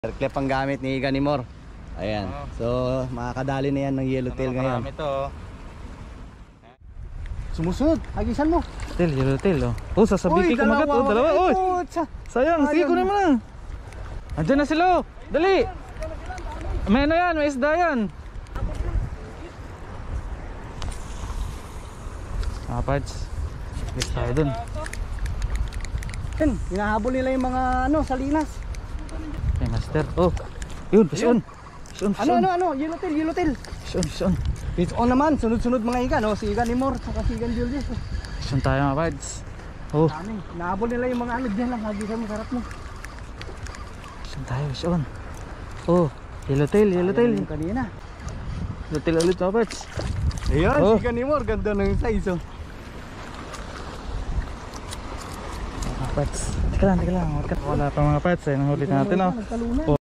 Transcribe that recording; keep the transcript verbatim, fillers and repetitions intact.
Clip ang gamit ni Ganimor. Ayan. Oh. So makakadali na yan ng yellowtail ngayon. Marami to. Sumusunod. Hagisan mo. Tail, yellowtail oh. Oh, sasabihin ko kumagat oh, dalawa. Oy. Sayang, sige ko naman. Andiyan na sila. Dali. May ano yan, may isda yan. Ah, parts. Yes, tayo dun. Yan, hinahabol nila yung mga ano, salinas. Okay, master. Oh, yun, fish on. Fish on, fish Ano, on. ano, ano, yellowtail, yellowtail. Fish on, fish on. Fish on naman, sunod-sunod mga ikan, oh. Si Ganimor, saka si Gan Julius. Oh. Fish on tayo mga parts. Oh. Dami, hinahabol nila yung mga ano, dyan lang, hagisan mo, sarap mo. Fish on tayo, fish on. Oh, yellowtail, yellowtail. Yung kanina. Yellowtail ulit mga parts. Ayan, oh. Si Ganimor, ganda ng size, oh. Mga parts. Teka lang, teka lang. Wala pa mga parts eh. Nahuli natin oh.